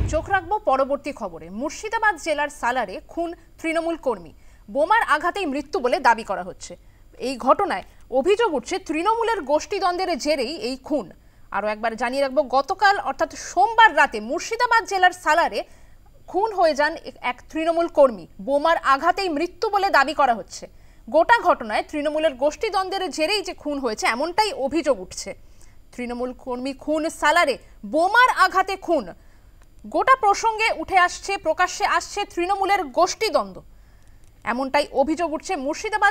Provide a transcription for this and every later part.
চোখ রাখবো পরবর্তী খবরে। মুর্শিদাবাদ জেলার সালারে খুন তৃণমূল কর্মী, বোমার আঘাতেই মৃত্যু বলে দাবি করা হচ্ছে। এই ঘটনায় অভিযোগ উঠছে তৃণমূলের গোষ্ঠীদ্বন্দ্বের জেরেই এই খুন। আরও একবার জানিয়ে রাখবো, গতকাল অর্থাৎ সোমবার রাতে মুর্শিদাবাদ জেলার সালারে খুন হয়ে যান এক তৃণমূল কর্মী, বোমার আঘাতেই মৃত্যু বলে দাবি করা হচ্ছে। গোটা ঘটনায় তৃণমূলের গোষ্ঠীদ্বন্দ্বের জেরেই যে খুন হয়েছে এমনটাই অভিযোগ উঠছে। তৃণমূল কর্মী খুন সালারে, বোমার আঘাতে খুন। গোটা প্রসঙ্গে প্রকাশ্যে আসছে তৃণমূলের গোষ্ঠীদ্বন্দ্ব, এমনটাই অভিযোগ উঠছে মুর্শিদাবাদের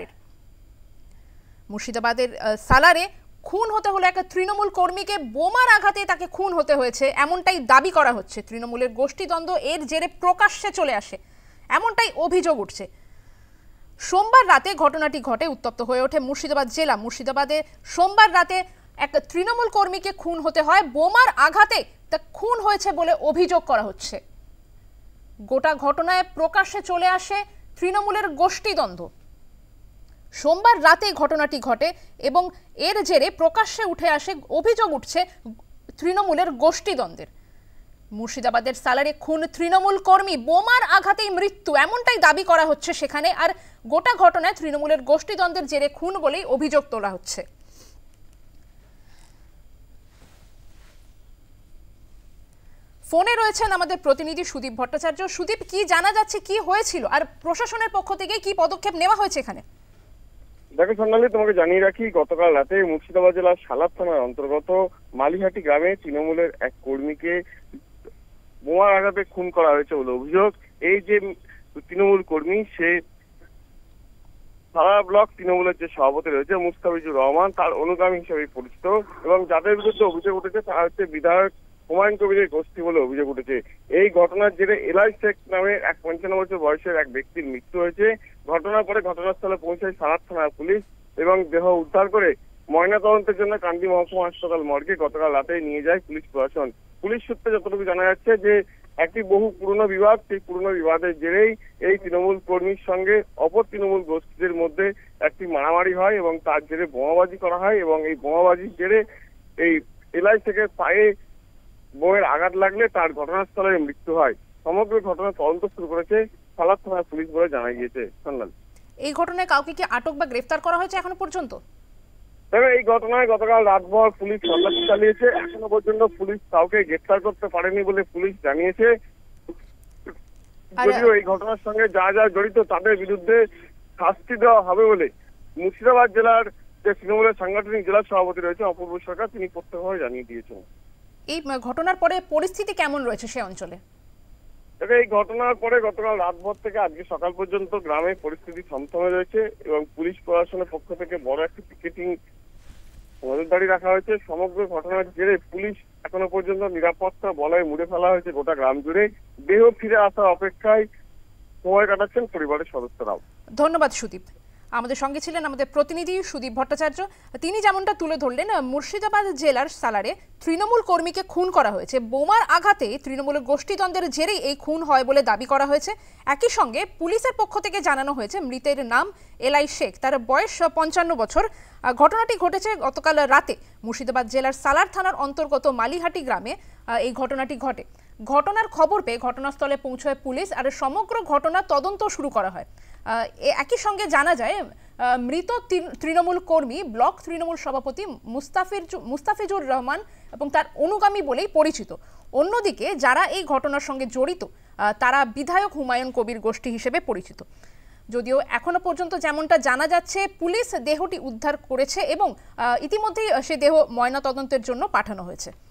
সালারে খুন হতে হলো এক তৃণমূল কর্মীকে, বোমার আঘাতে তাকে খুন হতে হয়েছে এমনটাই দাবি করা হচ্ছে। তৃণমূলের গোষ্ঠীদ্বন্দ্ব এর জেরে প্রকাশ্যে চলে আসে এমনটাই অভিযোগ উঠছে। সোমবার রাতে ঘটনাটি ঘটে, উত্তপ্ত হয়ে ওঠে মুর্শিদাবাদ জেলা। মুর্শিদাবাদে সোমবার রাতে এক তৃণমূল কর্মীকে খুন হতে হয়, বোমার আঘাতে তা খুন হয়েছে বলে অভিযোগ করা হচ্ছে। গোটা ঘটনায় প্রকাশ্যে চলে আসে তৃণমূলের গোষ্ঠীদ্বন্দ্ব। সোমবার রাতে ঘটনাটি ঘটে এবং এর জেরে প্রকাশ্যে উঠে আসে, অভিযোগ উঠছে তৃণমূলের গোষ্ঠীদ্বন্দ্বের। মুর্শিদাবাদের সালারে খুন তৃণমূল কর্মী, বোমার আঘাতেই মৃত্যু এমনটাই দাবি করা হচ্ছে সেখানে। আর গোটা ঘটনায় তৃণমূলের গোষ্ঠীদ্বন্দ্বের জেরে খুন বলেই অভিযোগ তোলা হচ্ছে। ফোনে রয়েছেন আমাদের প্রতিনিধি সুদীপ ভট্টাচার্য। সুদীপ, কি জানা যাচ্ছে, কি হয়েছিল আর প্রশাসনের পক্ষ থেকে কি পদক্ষেপ নেওয়া হয়েছে এখানে? দেখো সোনালী, তোমাকে জানিয়ে রাখি, গতকাল রাতে মুর্শিদাবাদ জেলার সালার থানার অন্তর্গত মালিহাটি গ্রামে তৃণমূলের এক কর্মীকে বোমার আঘাতে খুন করা হয়েছে বলে অভিযোগ। এই যে তৃণমূল কর্মী, সে সারা ব্লক তৃণমূলের যে সভাপতি রয়েছে মুস্তাফিজুর রহমান, তার অনুগামী হিসেবে পরিচিত, এবং যাদের বিরুদ্ধে অভিযোগ উঠেছে তারা হচ্ছে বিধায়ক হুমায়ুন কবিরের গোষ্ঠী বলে অভিযোগ উঠেছে। এই ঘটনার জেরে এলাই শেখ নামে এক 55 বছর বয়সের এক ব্যক্তির মৃত্যু হয়েছে। ঘটনার পরে ঘটনাস্থলে পৌঁছায় সালার থানার পুলিশ এবং দেহ উদ্ধার করে ময়নাতদন্তের জন্য কান্দি মহকুমা হাসপাতাল মর্গে গতকাল রাতে নিয়ে যায় পুলিশ প্রশাসন। পুলিশ সূত্রে যতটুকু জানা যাচ্ছে যে একটি বহু পুরনো বিবাদ, সেই পুরনো বিবাদের জেরেই এই তৃণমূল কর্মীর সঙ্গে অপর তৃণমূল গোষ্ঠীদের মধ্যে একটি মারামারি হয় এবং তার জেরে বোমাবাজি করা হয়, এবং এই বোমাবাজির জেরে এই এলাই শেখের পায়ে বোমের আঘাত লাগলে তার ঘটনাস্থলে মৃত্যু হয়। সমগ্র ঘটনা তদন্ত শুরু করেছে সালার থানার পুলিশ বলে জানা গিয়েছে। এই ঘটনায় কাউকে কি আটক বা গ্রেফতার করা হয়েছে এখনো পর্যন্ত? তবে এই ঘটনায় গতকাল রাতভর পুলিশ তল্লাশি চালিয়েছে, এখনো পর্যন্ত পুলিশ কাউকে গ্রেফতার করতে পারেনি বলে পুলিশ জানিয়েছে। যদিও এই ঘটনার সঙ্গে যা জড়িত তাদের বিরুদ্ধে শাস্তি দেওয়া হবে বলে মুর্শিদাবাদ জেলার যে তৃণমূলের সাংগঠনিক জেলা সভাপতি রয়েছে অপূর্ব সরকার, তিনি প্রত্যক্ষভাবে জানিয়ে দিয়েছেন। এই ঘটনার পরে পরিস্থিতি কেমন রয়েছে সে অঞ্চলে? এই ঘটনার পরে গতকাল রাতভর থেকে আজকে সকাল পর্যন্ত গ্রামে পরিস্থিতি থমথমে রয়েছে এবং পুলিশ প্রশাসনের পক্ষ থেকে বড় একটি পিকেটিং নজরদারি রাখা হয়েছে। সমগ্র ঘটনার জেরে পুলিশ এখনো পর্যন্ত নিরাপত্তা বলয়ে মুড়ে ফেলা হয়েছে গোটা গ্রাম জুড়ে। দেহ ফিরে আসার অপেক্ষায় সময় কাটাচ্ছেন পরিবারের সদস্যরাও। ধন্যবাদ সুদীপ। আমাদের সঙ্গে ছিলেন আমাদের প্রতিনিধি সুদীপ ভট্টাচার্য। তিনি যেমনটা তুলে ধরলেন, মুর্শিদাবাদ জেলার সালারে তৃণমূল কর্মীকে খুন করা হয়েছে, বোমার আঘাতে তৃণমূলের গোষ্ঠীদ্বন্দ্বের জেরেই এই খুন হয় বলে দাবি করা হয়েছে। একই সঙ্গে পুলিশের পক্ষ থেকে জানানো হয়েছে মৃতের নাম এলাই শেখ, তার বয়স 55 বছর। ঘটনাটি ঘটেছে গতকাল রাতে মুর্শিদাবাদ জেলার সালার থানার অন্তর্গত মালিহাটি গ্রামে এই ঘটনাটি ঘটে। ঘটনার খবর পেয়ে ঘটনাস্থলে পৌঁছয় পুলিশ আর সমগ্র ঘটনার তদন্ত শুরু করা হয়। একই সঙ্গে জানা যায় মৃত তৃণমূল কর্মী ব্লক তৃণমূল সভাপতি মুস্তাফিজুর রহমান এবং তার অনুগামী বলেই পরিচিত। অন্যদিকে যারা এই ঘটনার সঙ্গে জড়িত তারা বিধায়ক হুমায়ুন কবির গোষ্ঠী হিসেবে পরিচিত। যদিও এখনো পর্যন্ত যেমনটা জানা যাচ্ছে পুলিশ দেহটি উদ্ধার করেছে এবং ইতিমধ্যেই সে দেহ ময়নাতদন্তের জন্য পাঠানো হয়েছে।